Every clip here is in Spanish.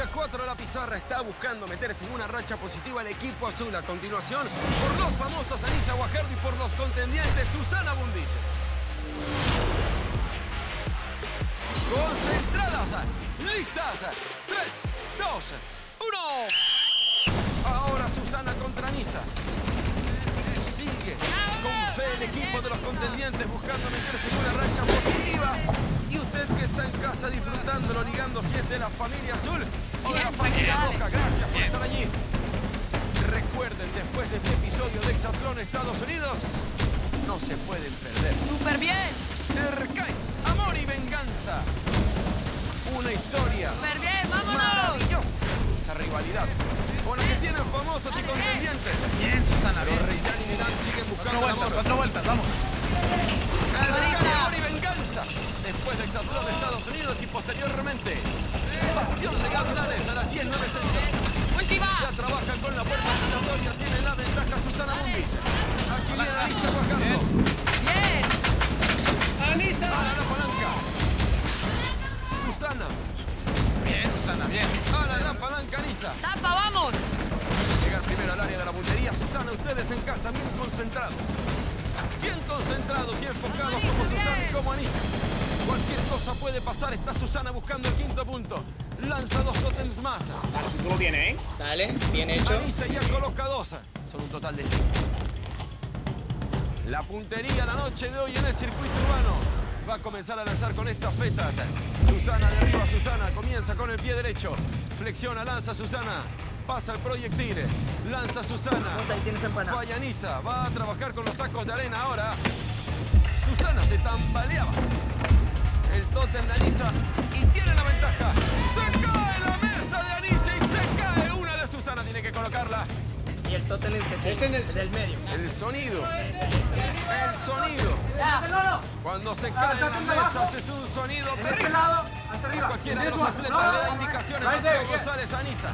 a 4 a la pizarra, está buscando meterse en una racha positiva el equipo azul. A continuación, por los famosos Anisa Guajardo y por los contendientes Susana Bundice. Concentradas, listas, 3, 2, 1. Ahora Susana contra Anisa. Sigue con fe el equipo de los contendientes buscando meterse en una racha positiva. Y usted que está en casa disfrutándolo, ligando si es de la familia azul o de la familia roja. Gracias por estar allí. Recuerden, después de este episodio de Hexatlón Estados Unidos, no se pueden perder. ¡Súper bien! Erkai, amor y venganza. Una historia ¡Súper bien! ¡Vámonos! maravillosa. Esa rivalidad con la que tienen famosos y contendientes. Bien, Susana, bien. Los Reyani y Miran siguen buscando el amor. 4 vueltas, vamos. Erkai, amor y venganza. Después de Hexatlón Estados Unidos y posteriormente Pasión de Gavilanes a las 10:09 centro. ¡Última! Ya trabaja con la puerta giratoria, tiene la ventaja Susana Bundice. Aquí viene Anisa Guajardo. ¡Bien! Anisa a la palanca. Susana. Bien, Susana, bien. A la palanca Anisa. ¡Tapa, vamos! Llegan primero al área de la puntería. Susana, ustedes en casa bien concentrados. Bien concentrados y enfocados como Susana y como Anisa. Cualquier cosa puede pasar. Está Susana buscando el quinto punto. Lanza 2 tótems más. Estuvo bien, ¿eh? Dale, bien hecho. Anisa ya coloca 2. Son un total de 6. La puntería la noche de hoy en el circuito urbano. Va a comenzar a lanzar con estas fetas. Susana derriba, Susana comienza con el pie derecho. Flexiona, lanza Susana. Pasa el proyectil. Lanza Susana. Vamos, ahí tienes empanada. Falla Anisa. Va a trabajar con los sacos de arena ahora. Susana se tambaleaba. El tótem de Anisa y tiene la ventaja. Se cae la mesa de Anisa y se cae una de Susana. Tiene que colocarla. Y el tótem el que sigue, el del medio. El sonido. Ese. El sonido. Cuando se caen las mesas es un sonido terrible. A cualquiera de los atletas le da indicaciones. Mateo González Anisa.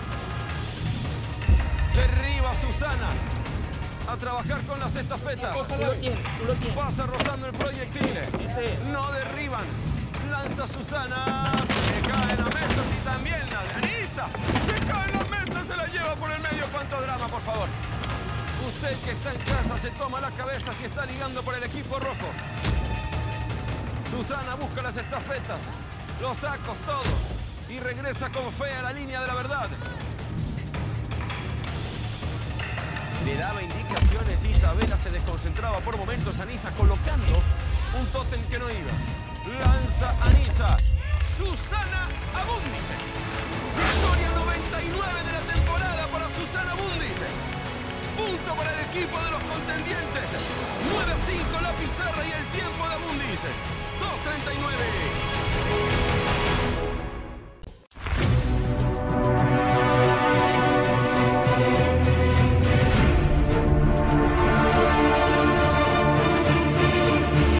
Derriba Susana. A trabajar con las estafetas. Tú lo tienes. Pasa rozando el proyectil. Ese. No derriban. Lanza Susana. Se caen las mesas y también la de Anisa. Se caen las mesas, se la lleva por el medio. ¿Cuánto drama, por favor? Usted que está en casa se toma la cabeza si está ligando por el equipo rojo. Susana busca las estafetas, los sacos, todo. Y regresa con fe a la línea de la verdad. Le daba indicaciones, Isabela se desconcentraba por momentos. Anisa colocando un tótem que no iba. Lanza Anisa. Susana Bundice. Victoria 99 de la temporada para Susana Bundice. Punto para el equipo de los contendientes. 9-5 la pizarra y el tiempo de Bundice. 2:39.